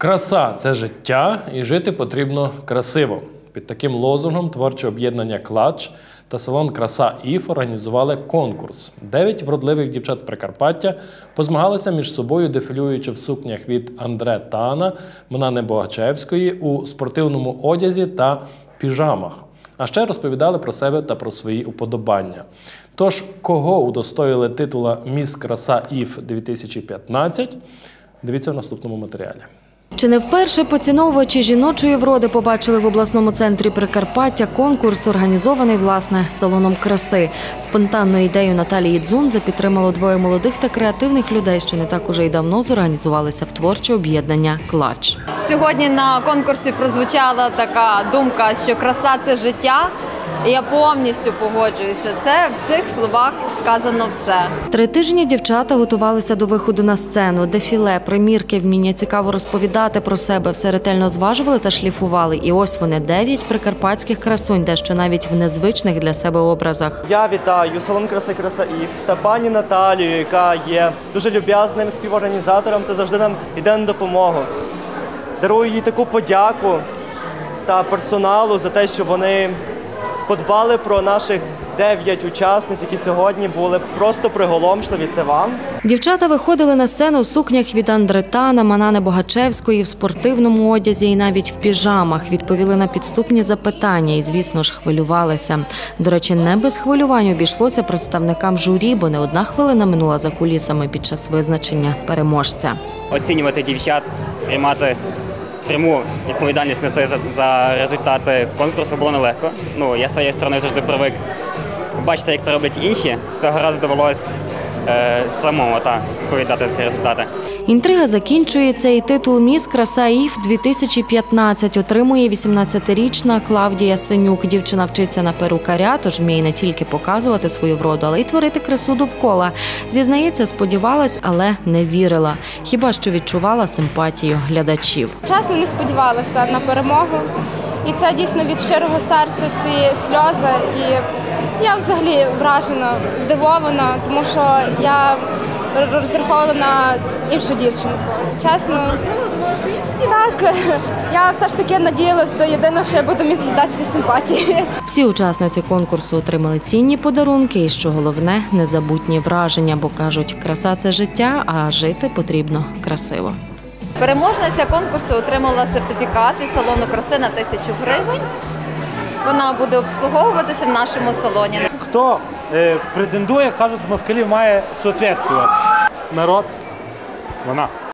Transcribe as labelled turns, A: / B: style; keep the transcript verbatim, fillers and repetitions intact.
A: Краса – це життя, і жити потрібно красиво. Під таким лозунгом творче об'єднання «Клач» та салон «Краса Ів» організували конкурс. Дев'ять вродливих дівчат Прикарпаття позмагалися між собою, дефілюючи в сукнях від Андре Тана, Манани Богачевської, у спортивному одязі та піжамах. А ще розповідали про себе та про свої уподобання. Тож, кого удостоїли титула «Міс Краса Ів-дві тисячі п'ятнадцять», дивіться в наступному матеріалі.
B: Чи не вперше поціновувачі жіночої вроди побачили в обласному центрі Прикарпаття конкурс, організований, власне, салоном краси. Спонтанну ідею Наталії Дзунзе підтримало двоє молодих та креативних людей, що не так уже й давно зорганізувалися в творче об'єднання «Клач».
C: Сьогодні на конкурсі прозвучала така думка, що краса – це життя. І я повністю погоджуюся. Це в цих словах сказано все.
B: Три тижні дівчата готувалися до виходу на сцену. Дефіле, примірки, вміння цікаво розповідати про себе. Все ретельно зважували та шліфували. І ось вони, дев'ять прикарпатських красунь, дещо навіть в незвичних для себе образах.
D: Я вітаю салон краси «Краса Ів» та пані Наталію, яка є дуже люб'язним співорганізатором та завжди нам йде на допомогу. Дарую їй таку подяку та персоналу за те, що вони подбали про наших дев'ять учасниць, які сьогодні були просто приголомшливі. Це вам.
B: Дівчата виходили на сцену в сукнях від Андре Тана, Манани Богачевської, в спортивному одязі і навіть в піжамах. Відповіли на підступні запитання і, звісно ж, хвилювалися. До речі, не без хвилювань обійшлося представникам журі, бо не одна хвилина минула за кулісами під час визначення переможця.
E: Оцінювати дівчат, приймати пряму відповідальність нести за, за результати конкурсу було нелегко. Ну, я з своєї сторони завжди привик бачити, як це роблять інші. Цього разу довелось е, самому та, відповідати ці результати.
B: Інтрига закінчується, і титул «Міс Краса Ів-дві тисячі п'ятнадцять» отримує вісімнадцятирічна Клавдія Синюк. Дівчина вчиться на перукаря, тож вміє не тільки показувати свою вроду, але й творити красу довкола. Зізнається, сподівалась, але не вірила. Хіба що відчувала симпатію глядачів.
F: Чесно, не сподівалася на перемогу. І це дійсно від щирого серця ці сльози. І я взагалі вражена, здивована, тому що я розраховувала на іншу дівчинку. Чесно, так, я все ж таки надіялась до єдиного, що я буду міс глядацької симпатії.
B: Всі учасниці конкурсу отримали цінні подарунки і, що головне, незабутні враження, бо кажуть, краса – це життя, а жити потрібно красиво.
C: Переможниця конкурсу отримала сертифікат від салону краси на тисячу гривень. Вона буде обслуговуватися в нашому салоні.
G: Хто е, претендує, кажуть, москалів має соответствувати. Народ – вона.